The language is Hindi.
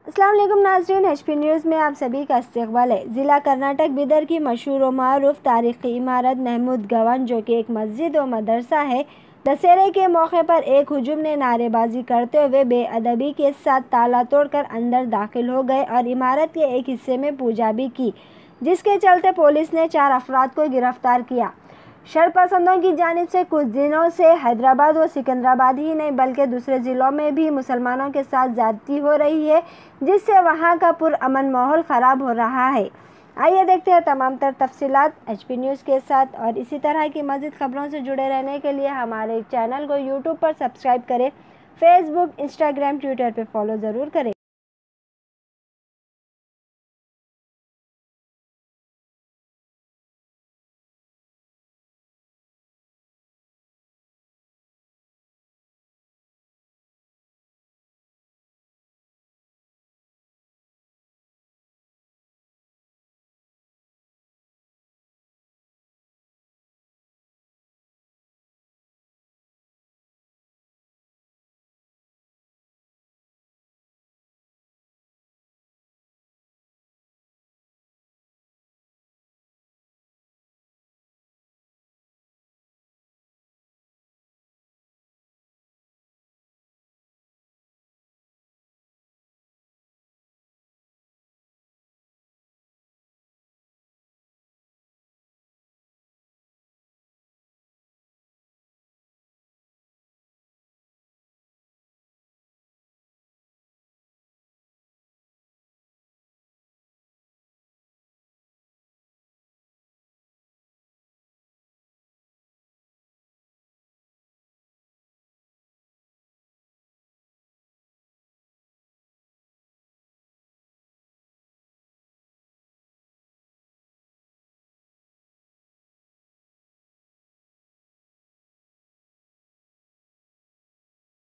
अस्सलाम वालेकुम नाज़रीन, HP न्यूज़ में आप सभी का इस्तकबाल है। ज़िला कर्नाटक बिदर की मशहूर व मारूफ तारीख़ी इमारत महमूद गवन, जो कि एक मस्जिद व मदरसा है, दशहरे के मौके पर एक हुजूम ने नारेबाजी करते हुए बेअदबी के साथ ताला तोड़कर अंदर दाखिल हो गए और इमारत के एक हिस्से में पूजा भी की, जिसके चलते पुलिस ने 4 अफराद को गिरफ्तार किया। शरपसंदों की जानिब से कुछ दिनों से हैदराबाद व सिकंदराबाद ही नहीं बल्कि दूसरे ज़िलों में भी मुसलमानों के साथ ज़्यादती हो रही है, जिससे वहां का पुरअमन माहौल ख़राब हो रहा है। आइए देखते हैं तमाम तर तफसीलात HP न्यूज़ के साथ। और इसी तरह की मज़ीद खबरों से जुड़े रहने के लिए हमारे चैनल को YouTube पर सब्सक्राइब करें, फेसबुक, इंस्टाग्राम, ट्विटर पर फॉलो ज़रूर करें।